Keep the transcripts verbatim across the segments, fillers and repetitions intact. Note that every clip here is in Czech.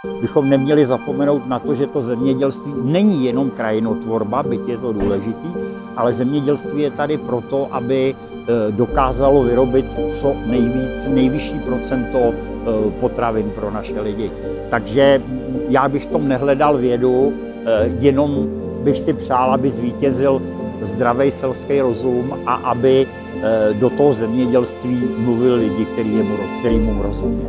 bychom neměli zapomenout na to, že to zemědělství není jenom krajinotvorba, byť je to důležitý, ale zemědělství je tady proto, aby dokázalo vyrobit co nejvíc, nejvyšší procento potravin pro naše lidi. Takže já bych v tom nehledal vědu, jenom bych si přál, aby zvítězil zdravý selský rozum a aby do toho zemědělství mluvili lidi, který, jemu, který mu rozumí.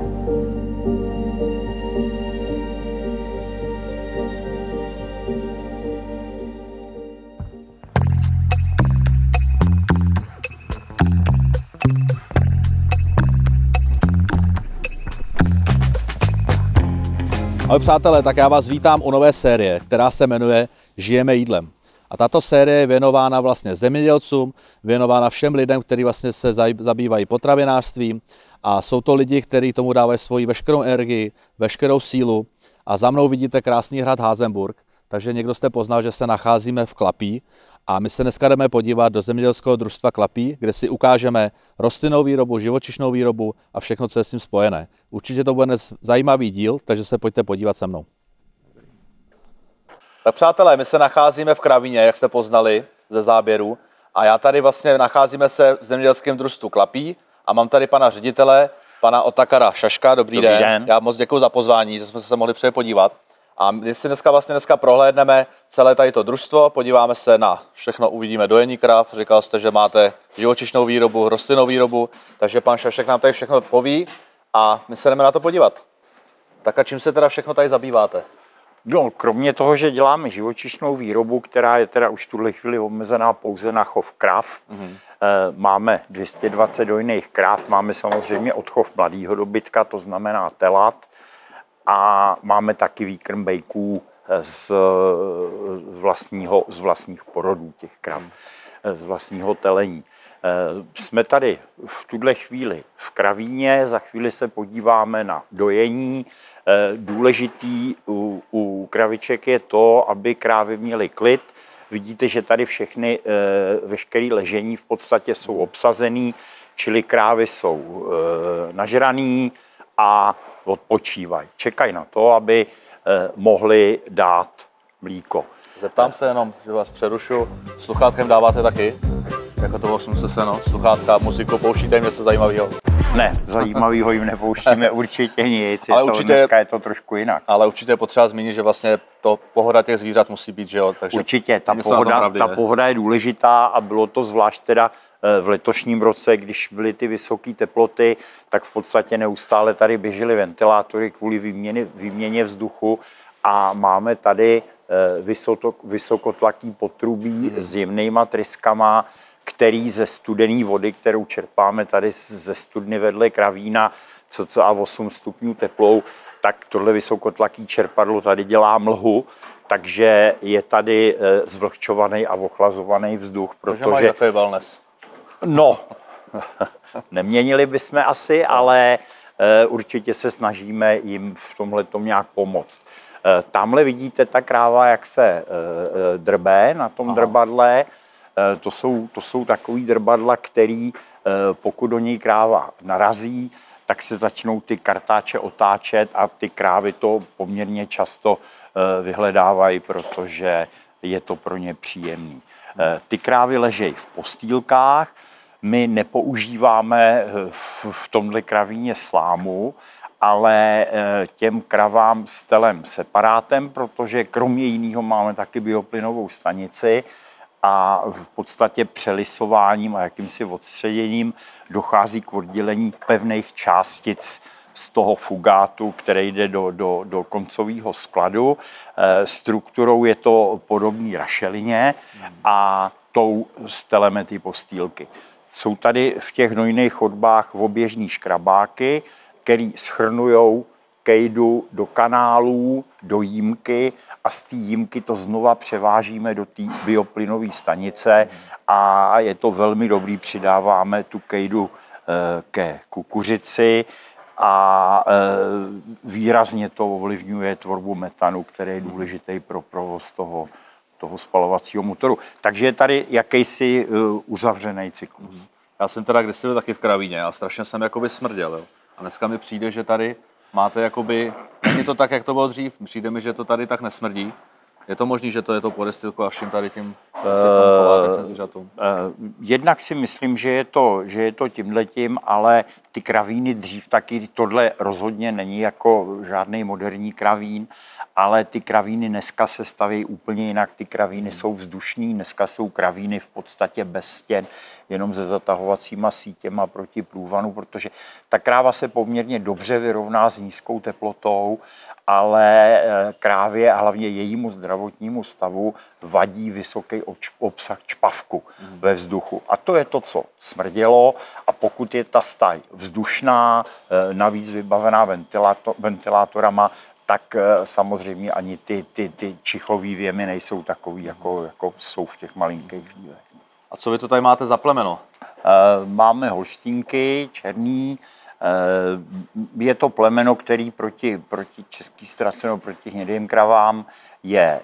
Ahoj přátelé, tak já vás vítám u nové série, která se jmenuje Žijeme jídlem. A tato série je věnována vlastně zemědělcům, věnována všem lidem, kteří vlastně se zabývají potravinářstvím. A jsou to lidi, kteří tomu dávají svoji veškerou energii, veškerou sílu. A za mnou vidíte krásný hrad Házenburg, takže někdo jste poznal, že se nacházíme v Klapí. A my se dneska jdeme podívat do zemědělského družstva Klapí, kde si ukážeme rostlinnou výrobu, živočišnou výrobu a všechno, co je s tím spojené. Určitě to bude dnes zajímavý díl, takže se pojďte podívat se mnou. Tak přátelé, my se nacházíme v Kravíně, jak jste poznali ze záběru. A já tady vlastně nacházíme se v zemědělském družstvu Klapí a mám tady pana ředitele, pana Otakara Šaška. Dobrý, Dobrý den. den. Já moc děkuji za pozvání, že jsme se mohli přijet podívat. A my si dneska vlastně dneska prohlédneme celé tady to družstvo, podíváme se na všechno, uvidíme dojení krav, říkal jste, že máte živočišnou výrobu, rostlinnou výrobu, takže pan Šašek nám tady všechno poví a my se jdeme na to podívat. Tak a čím se teda všechno tady zabýváte? No, kromě toho, že děláme živočišnou výrobu, která je teda už v tuhle chvíli omezená pouze na chov krav, mm-hmm. máme dvě stě dvacet dojných krav, máme samozřejmě odchov mladého dobytka, to znamená telat, a máme taky výkrm bejků z vlastního, z vlastních porodů těch krav, z vlastního telení. Jsme tady v tuhle chvíli v Kravíně, za chvíli se podíváme na dojení. Důležitý u, u kraviček je to, aby krávy měly klid. Vidíte, že tady všechny, veškeré ležení v podstatě jsou obsazený, čili krávy jsou nažraný a odpočívají. Čekají na to, aby eh, mohli dát mlíko. Zeptám se jenom, že vás přerušu. Sluchátkem dáváte taky? Jako to osm se no, sluchátka, muziku, pouštíte jim něco zajímavého? Ne, zajímavého jim nepouštíme určitě nic. Ale je určitě, to, dneska je to trošku jinak. Ale určitě je potřeba zmínit, že vlastně to pohoda těch zvířat musí být, že jo? Takže určitě, ta pohoda, pravdy, ta pohoda je důležitá a bylo to zvlášť teda v letošním roce, když byly ty vysoké teploty, tak v podstatě neustále tady běžely ventilátory kvůli výměně, výměně vzduchu a máme tady vysokotlaký potrubí s jemnýma tryskama, který ze studené vody, kterou čerpáme tady ze studny vedle Kravína, cca osm stupňů teplou, tak tohle vysokotlaký čerpadlo tady dělá mlhu, takže je tady zvlhčovaný a ochlazovaný vzduch, protože... Takže mají takový wellness. No, neměnili bychom asi, ale e, určitě se snažíme jim v tomhletom nějak pomoct. E, tamhle vidíte ta kráva, jak se e, drbe na tom Aha. drbadle. E, to, jsou, to jsou takový drbadla, který e, pokud do něj kráva narazí, tak se začnou ty kartáče otáčet a ty krávy to poměrně často e, vyhledávají, protože je to pro ně příjemný. E, ty krávy ležejí v postýlkách. My nepoužíváme v tomhle kravíně slámu, ale těm kravám s telem separátem, protože kromě jiného máme taky bioplynovou stanici a v podstatě přelisováním a jakýmsi odstředěním dochází k oddělení pevných částic z toho fugátu, který jde do, do, do koncového skladu. Strukturou je to podobný rašelině a tou steleme ty postýlky. Jsou tady v těch hnojných chodbách oběžní škrabáky, který schrnujou kejdu do kanálů, do jímky a z té jímky to znova převážíme do té bioplynové stanice a je to velmi dobrý, přidáváme tu kejdu ke kukuřici a výrazně to ovlivňuje tvorbu metanu, který je důležitý pro provoz toho, toho spalovacího motoru. Takže je tady jakýsi uzavřený cyklus. Já jsem teda kdysi byl taky v Kravíně a strašně jsem jakoby smrděl. Jo. A dneska mi přijde, že tady máte jakoby není to tak, jak to bylo dřív. Přijde mi, že to tady tak nesmrdí. Je to možné, že to je to podestýlko a všim tady tím se tam chová těm zvířatům? Jednak si myslím, že je to, že je to tímhletím, ale ty kravíny dřív taky, tohle rozhodně není jako žádný moderní kravín, ale ty kravíny dneska se staví úplně jinak. Ty kravíny jsou vzdušný, dneska jsou kravíny v podstatě bez stěn, jenom se zatahovacíma sítěma proti průvanu, protože ta kráva se poměrně dobře vyrovná s nízkou teplotou, ale krávě a hlavně jejímu zdravotnímu stavu vadí vysoký obsah čpavku mm. ve vzduchu. A to je to, co smrdělo. A pokud je ta staj vzdušná, navíc vybavená ventilátor, ventilátorama, tak samozřejmě ani ty, ty, ty čichový věmy nejsou takový, jako, jako jsou v těch malinkých chvílech. A co vy to tady máte za plemeno? Máme holštínky, černý. Je to plemeno, který proti, proti český strace nebo proti hnědým kravám je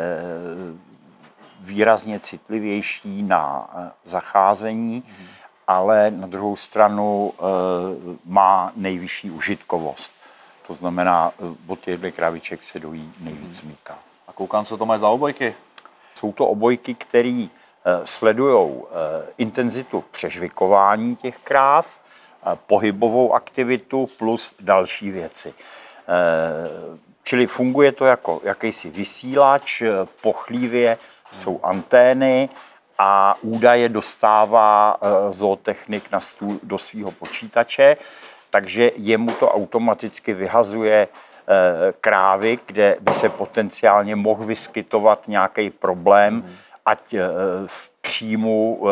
výrazně citlivější na zacházení, mm. ale na druhou stranu má nejvyšší užitkovost. To znamená, od těchto kraviček se dojí nejvíc mlíka. A koukám, co to mají za obojky? Jsou to obojky, které sledují intenzitu přežvikování těch kráv, pohybovou aktivitu plus další věci. Čili funguje to jako jakýsi vysílač, po chlívě jsou antény a údaje dostává zootechnik na stůl do svého počítače, takže jemu to automaticky vyhazuje krávy, kde by se potenciálně mohl vyskytovat nějaký problém, mm. ať v příjmu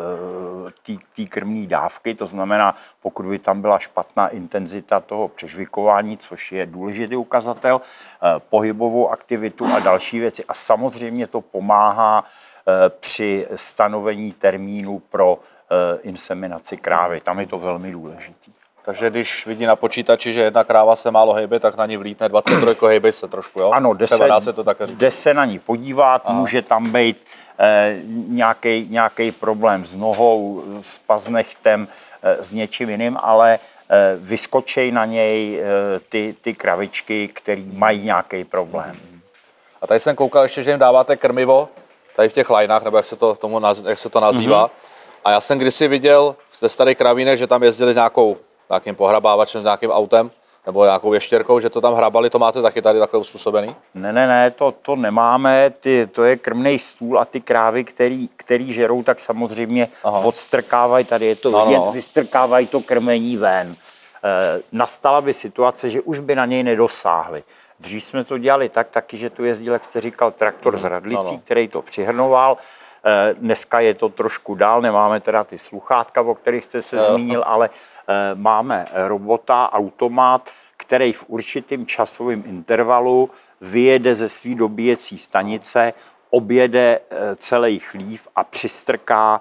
té krmní dávky, to znamená, pokud by tam byla špatná intenzita toho přežvikování, což je důležitý ukazatel, pohybovou aktivitu a další věci. A samozřejmě to pomáhá při stanovení termínu pro inseminaci krávy. Tam je to velmi důležitý. Takže když vidí na počítači, že jedna kráva se málo hejbe, tak na ní vlítne dvacet tři hejbe se trošku, jo? Ano, jde se, se, to jde se na ní podívat, aha. Může tam být eh, nějaký problém s nohou, s paznechtem, eh, s něčím jiným, ale eh, vyskočej na něj eh, ty, ty kravičky, které mají nějaký problém. A tady jsem koukal ještě, že jim dáváte krmivo, tady v těch lajnách, nebo jak se to, tomu naz, jak se to nazývá. Mm-hmm. A já jsem kdysi viděl ve starých kravínech, že tam jezdili s nějakou nějakým pohrabávačem, s nějakým autem nebo nějakou ještěrkou, že to tam hrabali, to máte taky tady takhle uspůsobený? Ne, ne, ne, to, to nemáme, ty, to je krmnej stůl a ty krávy, který, který žerou, tak samozřejmě aha. odstrkávají, tady je to no, vidět, no. vystrkávají to krmení ven. E, nastala by situace, že už by na něj nedosáhli. Dřív jsme to dělali tak taky, že tu jezdil, jak jste říkal, traktor z radlicí, no, no. který to přihrnoval. E, dneska je to trošku dál, nemáme teda ty sluchátka, o kterých jste se no. zmínil, ale máme robota, automat, který v určitém časovém intervalu vyjede ze své dobíjecí stanice, objede celý chlív a přistrká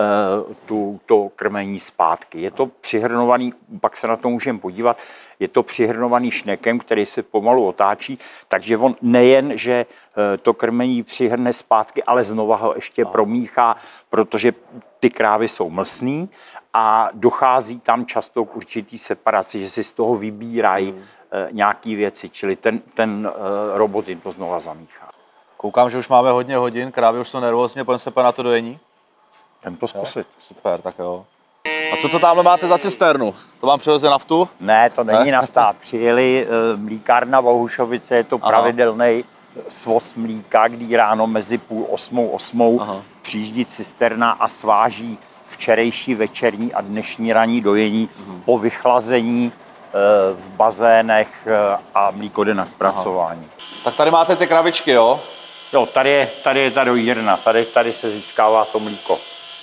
tu, to krmení zpátky. Je to přihrnovaný, pak se na to můžeme podívat, je to přihrnovaný šnekem, který se pomalu otáčí, takže on nejen, že to krmení přihrne zpátky, ale znova ho ještě promíchá, protože ty krávy jsou mlsný a dochází tam často k určitý separaci, že si z toho vybírají hmm. nějaké věci, čili ten, ten robot jim to znova zamíchá. Koukám, že už máme hodně hodin, krávy už jsou nervózně, pojďme se na to dojení. Jdem to zkusit. Jo? Super, tak jo. A co to tamhle máte za cisternu? To vám přiveze naftu? Ne, to není ne? nafta. Přijeli mlíkárna Bohušovice, je to pravidelný svoz mlíka, kdy ráno mezi půl osmou osmou Aha. přijíždí cisterna a sváží včerejší, večerní a dnešní ranní dojení uhum. po vychlazení v bazénech a mlíko jde na zpracování. Aha. Tak tady máte ty kravičky, jo? Jo, tady je, tady je ta dojírna, tady, tady se získává to mlíko.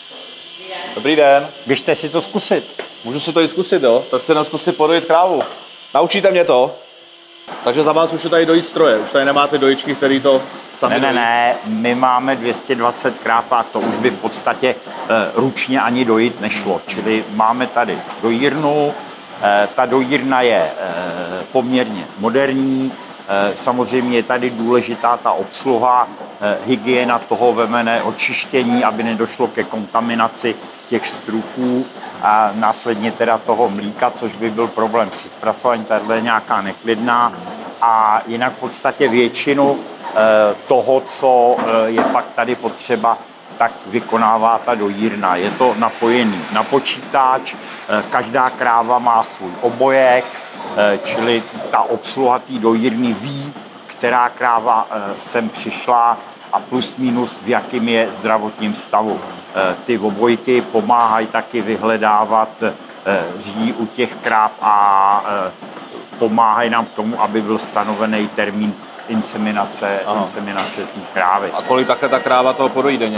Dobrý den. Běžte si to zkusit. Můžu si to i zkusit, jo? Tak si jenom zkusit podojit krávu. Naučíte mě to? Takže za vás už je tady dojít stroje, už tady nemáte dojičky, který to sami Ne, ne, dojí. ne, my máme dvě stě dvacet kráv a to už by v podstatě e, ručně ani dojít nešlo. Čili máme tady dojírnu, e, ta dojírna je e, poměrně moderní, e, samozřejmě je tady důležitá ta obsluha, e, hygiena toho vemene, očištění, aby nedošlo ke kontaminaci těch struků a následně teda toho mlíka, což by byl problém při zpracování, tahle je nějaká neklidná. a jinak v podstatě většinu toho, co je pak tady potřeba, tak vykonává ta dojírna. Je to napojený na počítač, každá kráva má svůj obojek, čili ta obsluha té dojírny ví, která kráva sem přišla a plus minus v jakém je zdravotním stavu. Ty obojky pomáhají taky vyhledávat ří u těch kráv a pomáhají nám k tomu, aby byl stanovený termín inseminace, inseminace té krávy. A kolik také ta kráva toho podojí denně?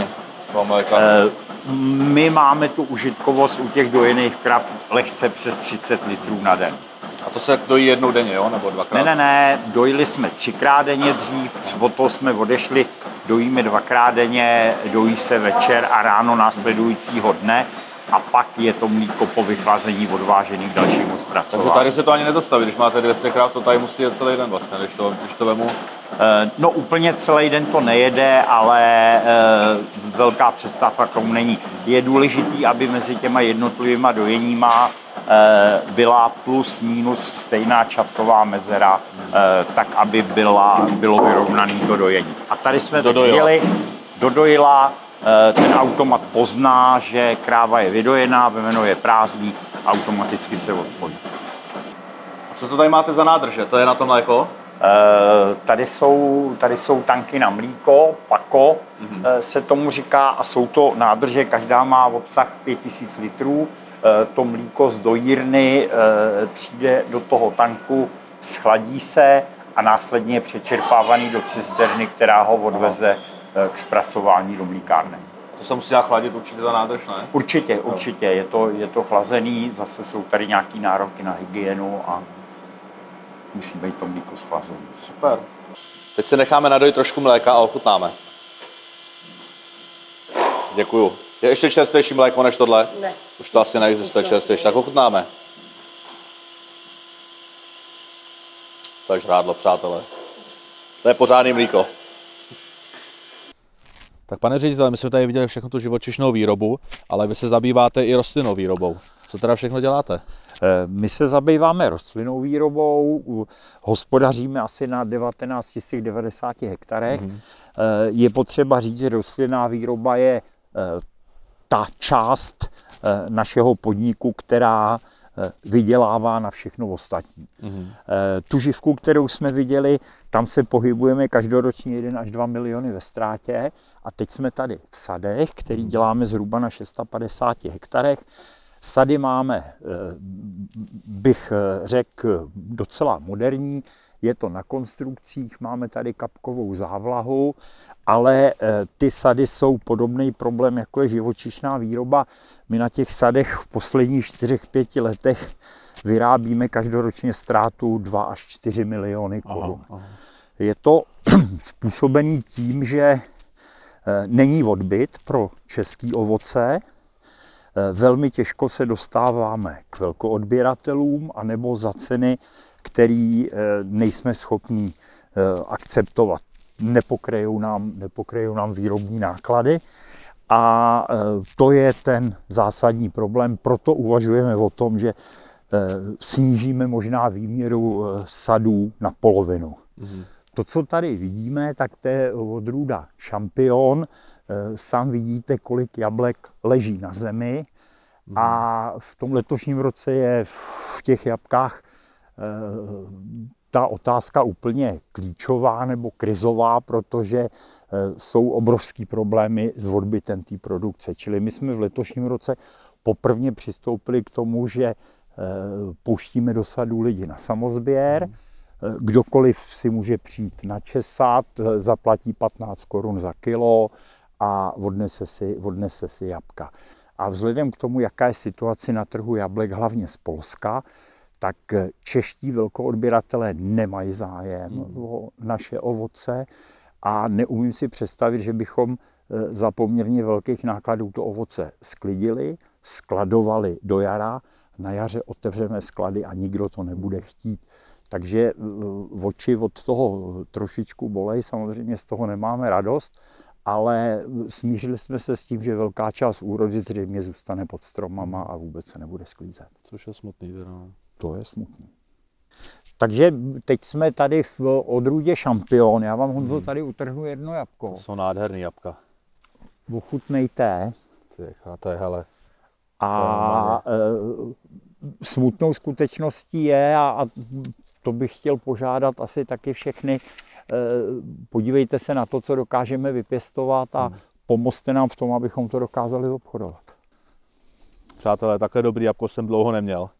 My máme tu užitkovost u těch dojených krav lehce přes třicet litrů na den. A to se dojí jednou denně, jo? Nebo dvakrát? Ne, ne, ne, dojili jsme třikrát denně dřív, od toho jsme odešli, dojíme dvakrát denně, dojí se večer a ráno následujícího dne a pak je to mlíko po vychlazení odvážený k dalšímu zpracování. Takže tady se to ani nedostaví, když máte dvě stě kráv, to tady musí jet celý den vlastně, když to, když to vemu. No úplně celý den to nejede, ale velká přestávka k tomu není. Je důležitý, aby mezi těma jednotlivýma dojeníma byla plus minus stejná časová mezera, tak aby byla, bylo vyrovnané to dojení. A tady jsme to viděli, dodojila, ten automat pozná, že kráva je vydojená, vemeno je prázdný, automaticky se odpojí. A co to tady máte za nádrže? To je na tom mléko? Tady jsou, tady jsou tanky na mlíko, pako mm-hmm. se tomu říká, a jsou to nádrže, každá má obsah pět tisíc litrů. To mlíko z dojírny přijde do toho tanku, schladí se a následně je přečerpávaný do cisterny, která ho odveze k zpracování do mlíkárny. To se musí chladit určitě ta nádrž, ne? Určitě, určitě. Je to, je to chlazený, zase jsou tady nějaké nároky na hygienu a musí být to mlíko schlazený. Super. Teď si necháme nadojit trošku mléka a ochutnáme. Děkuju. Je ještě čerstvější mléko než tohle? Ne. Už to asi neexistuje čerstvější, tak ochutnáme. To je žrádlo, přátelé. To je pořádný mlíko. Tak pane ředitele, my jsme tady viděli všechno tu živočišnou výrobu, ale vy se zabýváte i rostlinnou výrobou. Co teda všechno děláte? My se zabýváme rostlinnou výrobou, hospodaříme asi na devatenáct tisíc devadesáti hektarech. Mm-hmm. Je potřeba říct, že rostlinná výroba je ta část našeho podniku, která vydělává na všechno ostatní. Mm-hmm. Tu živku, kterou jsme viděli, tam se pohybujeme každoročně jeden až dva miliony ve ztrátě a teď jsme tady v sadech, který děláme zhruba na šestopadesáti hektarech. Sady máme, bych řekl, docela moderní, je to na konstrukcích, máme tady kapkovou závlahu, ale ty sady jsou podobný problém, jako je živočišná výroba. My na těch sadech v posledních čtyřech, pěti letech vyrábíme každoročně ztrátu dva až čtyři miliony korun. Aha, aha. Je to způsobený tím, že není odbyt pro český ovoce, velmi těžko se dostáváme k velkoodběratelům anebo za ceny, které nejsme schopni akceptovat. Nepokryjou nám, nepokryjou nám výrobní náklady a to je ten zásadní problém. Proto uvažujeme o tom, že snížíme možná výměru sadů na polovinu. Mhm. To, co tady vidíme, tak to je odrůda šampion. Sám vidíte, kolik jablek leží na zemi a v tom letošním roce je v těch jabkách ta otázka úplně klíčová nebo krizová, protože jsou obrovský problémy s odbytem té produkce. Čili my jsme v letošním roce poprvé přistoupili k tomu, že pouštíme do sadů lidi na samozběr. Kdokoliv si může přijít načesat, zaplatí patnáct korun za kilo a odnese si, odnese si jabka. A vzhledem k tomu, jaká je situace na trhu jablek, hlavně z Polska, tak čeští velkoodběratelé nemají zájem hmm. o naše ovoce a neumím si představit, že bychom za poměrně velkých nákladů to ovoce sklidili, skladovali do jara, na jaře otevřeme sklady a nikdo to nebude chtít. Takže oči od toho trošičku bolej, samozřejmě z toho nemáme radost, ale smířili jsme se s tím, že velká část úrody zřejmě zůstane pod stromama a vůbec se nebude sklízet. Což je smutný teda. To je smutný. Takže teď jsme tady v odrůdě Šampion. Já vám, Honzo, tady utrhnu jedno jabko. To jsou nádherný jabka. Ochutnejte. To je, hele. A e, smutnou skutečností je, a, a to bych chtěl požádat asi taky všechny, e, podívejte se na to, co dokážeme vypěstovat a hmm. pomozte nám v tom, abychom to dokázali obchodovat. Přátelé, takhle dobrý jabko jsem dlouho neměl.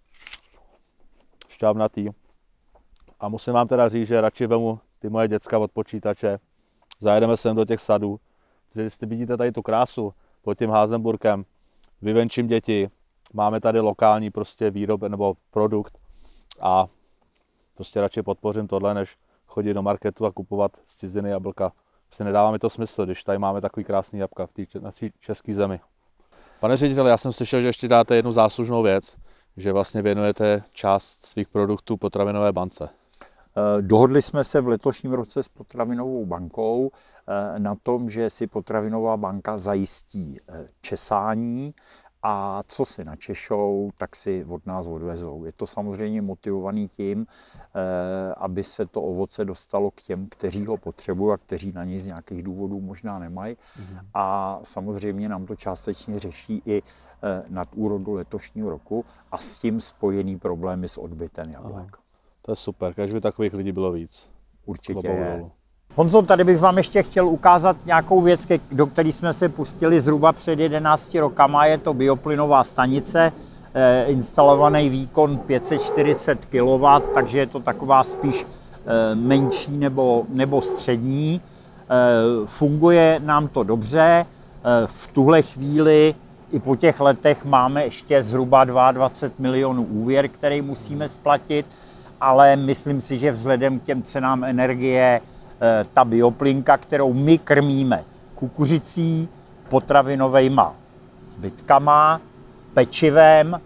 Šťavnatý. A musím vám teda říct, že radši vemu ty moje děcka od počítače, zajedeme sem do těch sadů, že jestli vidíte tady tu krásu pod tím Házenburkem, vyvenčím děti, máme tady lokální prostě výrob nebo produkt a prostě radši podpořím tohle, než chodit do marketu a kupovat z ciziny jablka. Prostě nedává mi to smysl, když tady máme takový krásný jabka v té naší české zemi. Pane řediteli, já jsem slyšel, že ještě dáte jednu záslužnou věc, že vlastně věnujete část svých produktů potravinové bance. Dohodli jsme se v letošním roce s potravinovou bankou na tom, že si potravinová banka zajistí česání a co si načešou, tak si od nás odvezou. Je to samozřejmě motivovaný tím, aby se to ovoce dostalo k těm, kteří ho potřebují a kteří na něj z nějakých důvodů možná nemají. Mhm. A samozřejmě nám to částečně řeší i nad úrodu letošního roku a s tím spojený problémy s odbytem jablek. To je super, když by takových lidí bylo víc. Určitě je. Honzo, tady bych vám ještě chtěl ukázat nějakou věc, do které jsme se pustili zhruba před jedenácti rokama. Je to bioplynová stanice, eh, instalovaný výkon pět set čtyřicet kilowattů, takže je to taková spíš eh, menší nebo, nebo střední. Eh, funguje nám to dobře. Eh, v tuhle chvíli i po těch letech máme ještě zhruba dvacet dva milionů úvěr, který musíme splatit. Ale myslím si, že vzhledem k těm cenám energie ta bioplynka, kterou my krmíme kukuřicí, potravinovejma zbytkama, pečivem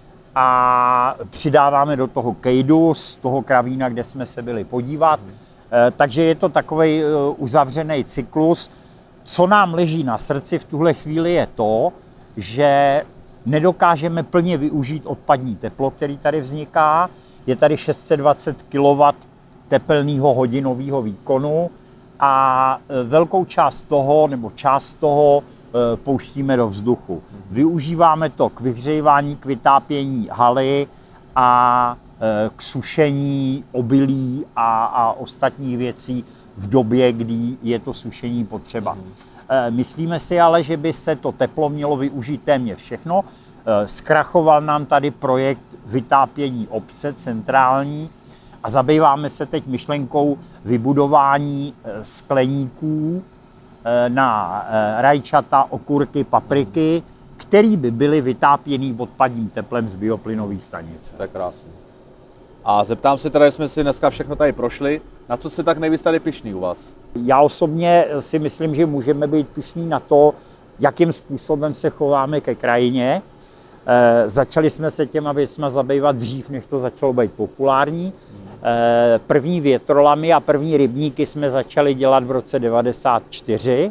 a přidáváme do toho kejdu z toho kravína, kde jsme se byli podívat. Takže je to takový uzavřený cyklus. Co nám leží na srdci v tuhle chvíli je to, že nedokážeme plně využít odpadní teplo, který tady vzniká. Je tady šest set dvacet kilowattů tepelného hodinového výkonu a velkou část toho, nebo část toho pouštíme do vzduchu. Využíváme to k vyhřívání, k vytápění haly a k sušení obilí a, a ostatních věcí v době, kdy je to sušení potřeba. Myslíme si ale, že by se to teplo mělo využít téměř všechno. Zkrachoval nám tady projekt vytápění obce centrální a zabýváme se teď myšlenkou vybudování skleníků na rajčata, okurky, papriky, který by byly vytápěný odpadním teplem z bioplynové stanice. To je krásné. A zeptám se teda, že jsme si dneska všechno tady prošli, na co jste tak nejvíc tady pyšný u vás? Já osobně si myslím, že můžeme být pyšní na to, jakým způsobem se chováme ke krajině. E, začali jsme se těma věcma zabývat dřív, než to začalo být populární. E, první větrolamy a první rybníky jsme začali dělat v roce devadesát čtyři.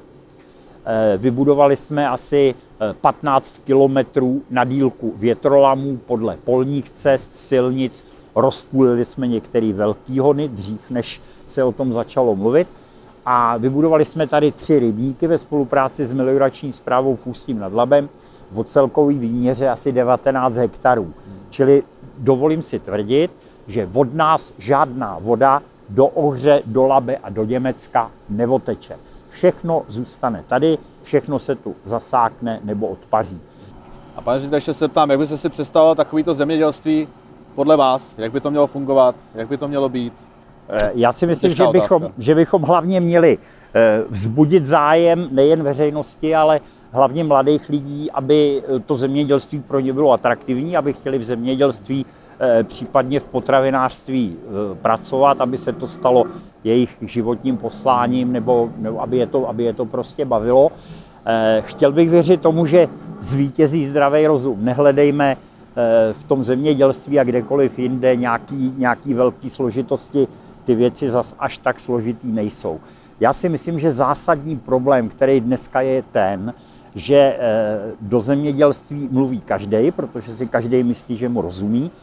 E, vybudovali jsme asi patnáct kilometrů na délku větrolamů podle polních cest, silnic. Rozpůlili jsme některé velký hony dřív, než se o tom začalo mluvit. A vybudovali jsme tady tři rybníky ve spolupráci s meliorační správou v Ústím nad Labem v celkový výměře asi devatenáct hektarů. Čili dovolím si tvrdit, že od nás žádná voda do Ohře, do Labe a do Německa neoteče. Všechno zůstane tady, všechno se tu zasákne nebo odpaří. A pane řediteli, ještě se ptám, jak byste si představoval takovýto zemědělství podle vás? Jak by to mělo fungovat? Jak by to mělo být? Já si myslím, že bychom, že bychom hlavně měli vzbudit zájem nejen veřejnosti, ale hlavně mladých lidí, aby to zemědělství pro ně bylo atraktivní, aby chtěli v zemědělství, případně v potravinářství pracovat, aby se to stalo jejich životním posláním, nebo, nebo aby, je to, aby je to prostě bavilo. Chtěl bych věřit tomu, že zvítězí zdravý rozum. Nehledejme v tom zemědělství a kdekoliv jinde nějaký, nějaký velký složitosti, ty věci zas až tak složitý nejsou. Já si myslím, že zásadní problém, který dneska je ten, že do zemědělství mluví každý, protože si každý myslí, že mu rozumí,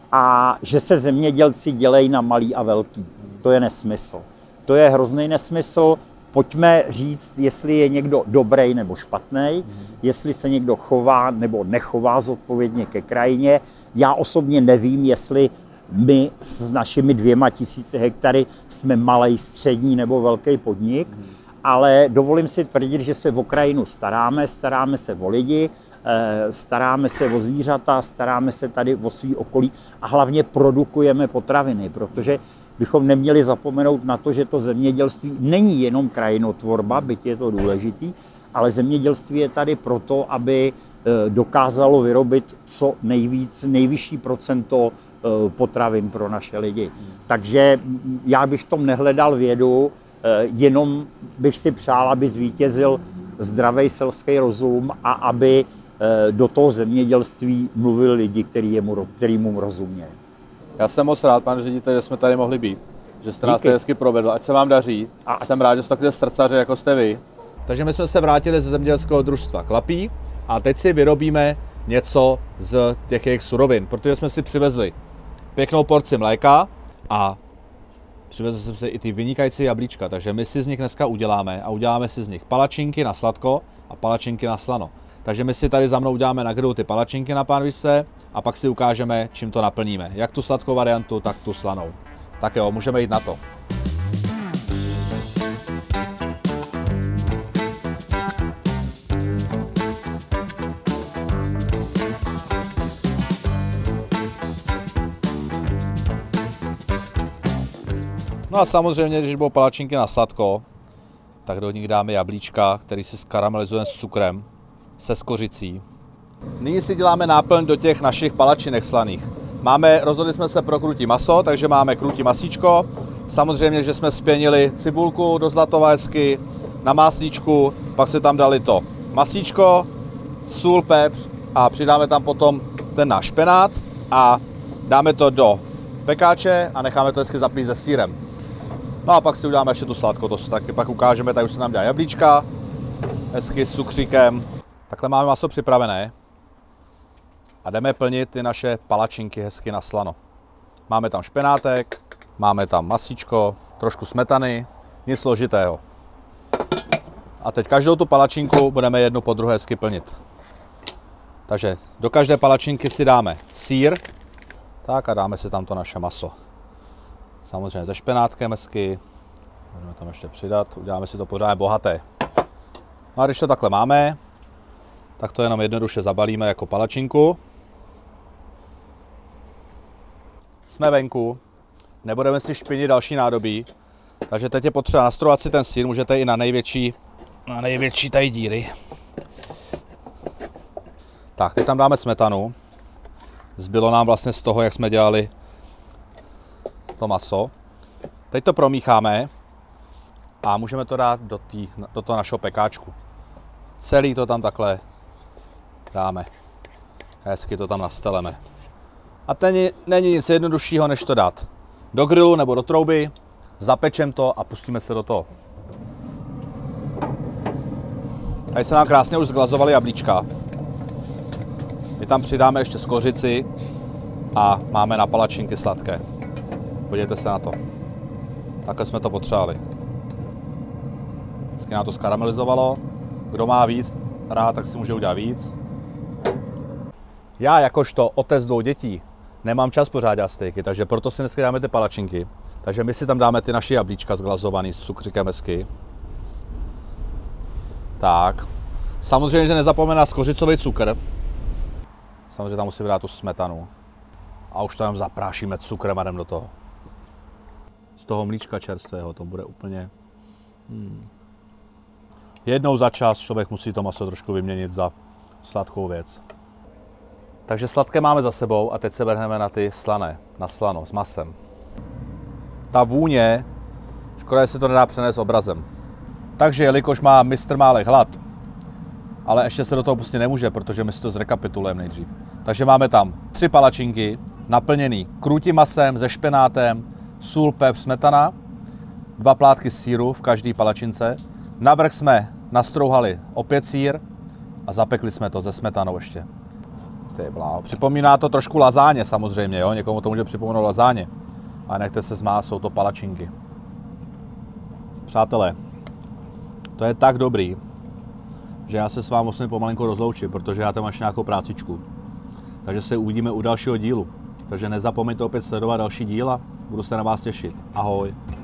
a že se zemědělci dělejí na malý a velký. To je nesmysl. To je hrozný nesmysl. Pojďme říct, jestli je někdo dobrý nebo špatný, jestli se někdo chová nebo nechová zodpovědně ke krajině. Já osobně nevím, jestli my s našimi dvěma tisíci hektary jsme malej, střední nebo velký podnik, ale dovolím si tvrdit, že se o krajinu staráme, staráme se o lidi, staráme se o zvířata, staráme se tady o svý okolí a hlavně produkujeme potraviny, protože bychom neměli zapomenout na to, že to zemědělství není jenom krajinotvorba, byť je to důležitý, ale zemědělství je tady proto, aby dokázalo vyrobit co nejvíc, nejvyšší procento potravin pro naše lidi. Takže já bych v tom nehledal vědu, jenom bych si přál, aby zvítězil zdravý selský rozum a aby do toho zemědělství mluvili lidi, který, mu, který mu rozumějí. Já jsem moc rád, pane ředitel, že jsme tady mohli být, že jste nás tady hezky provedl, ať se vám daří. A jsem rád, že jste takové srdcaři, jako jste vy. Takže my jsme se vrátili ze zemědělského družstva Klapí a teď si vyrobíme něco z těch jejich surovin, protože jsme si přivezli pěknou porci mléka a přivezl jsem si i ty vynikající jablíčka, takže my si z nich dneska uděláme a uděláme si z nich palačinky na sladko a palačinky na slano. Takže my si tady za mnou uděláme na grilu ty palačinky na pánvičce a pak si ukážeme, čím to naplníme. Jak tu sladkou variantu, tak tu slanou. Tak jo, můžeme jít na to. No a samozřejmě, když budou palačinky na sladko, tak do nich dáme jablíčka, který si skaramelizujeme s cukrem, se skořicí. Nyní si děláme náplň do těch našich palačinek slaných. Máme, rozhodli jsme se pro krůtí maso, takže máme krůtí masíčko. Samozřejmě, že jsme spěnili cibulku do zlatova hezky, na máslíčku, pak si tam dali to masíčko, sůl, pepř a přidáme tam potom ten náš špenát a dáme to do pekáče a necháme to hezky zapít se sýrem. No a pak si uděláme ještě tu sladko, to taky pak ukážeme, tady už se nám dá jablíčka, hezky s cukříkem. Takhle máme maso připravené a jdeme plnit ty naše palačinky hezky na slano. Máme tam špenátek, máme tam masíčko, trošku smetany, nic složitého. A teď každou tu palačinku budeme jednu po druhé hezky plnit. Takže do každé palačinky si dáme sýr, tak a dáme si tam to naše maso. Samozřejmě se špenátkem hezky, můžeme tam ještě přidat, uděláme si to pořádně bohaté. No a když to takhle máme, tak to jenom jednoduše zabalíme jako palačinku. Jsme venku, nebudeme si špinit další nádobí, takže teď je potřeba nastrojovat si ten sýr, můžete i na největší, na největší tady díry. Tak, teď tam dáme smetanu. Zbylo nám vlastně z toho, jak jsme dělali to maso. Teď to promícháme a můžeme to dát do, tý, do toho našeho pekáčku. Celý to tam takhle dáme. Hezky to tam nasteleme. A není, není nic jednoduššího, než to dát do grilu nebo do trouby, zapečem to a pustíme se do toho. Tady se nám krásně už zglazovaly jablíčka. My tam přidáme ještě skořici a máme na palačinky sladké. Podívejte se na to. Takhle jsme to potřebovali. Hezky nám to skaramelizovalo. Kdo má víc rád, tak si může udělat víc. Já jakožto otec dvou dětí nemám čas pořád dělat stejky, takže proto si dneska dáme ty palačinky. Takže my si tam dáme ty naše jablíčka zglazovaný s cukříkem hezky. Tak. Samozřejmě, že nezapomeňme na skořicový cukr. Samozřejmě tam musíme dát tu smetanu. A už to tam zaprášíme cukrem a jdem do toho. Z toho mlíčka čerstvého, to bude úplně... Hmm. Jednou za čas člověk musí to maso trošku vyměnit za sladkou věc. Takže sladké máme za sebou a teď se vrhneme na ty slané, na slano s masem. Ta vůně, škoda, že se to nedá přenést obrazem. Takže jelikož má mistr Málek hlad, ale ještě se do toho pustit nemůže, protože my si to zrekapitulujeme nejdřív. Takže máme tam tři palačinky, naplněný krůtím masem se špenátem, sůl, pepř, smetana, dva plátky sýru v každé palačince. Navrch jsme nastrouhali opět sýr a zapekli jsme to se smetanou ještě. Ty bláho. Připomíná to trošku lazáně samozřejmě, jo? Někomu to může připomenout lazáně. A nechte se zmát, jsou to palačinky. Přátelé, to je tak dobrý, že já se s vámi musím pomalinko rozloučit, protože já tam máš nějakou prácičku. Takže se uvidíme u dalšího dílu. Takže nezapomeňte opět sledovat další díla, budu se na vás těšit. Ahoj.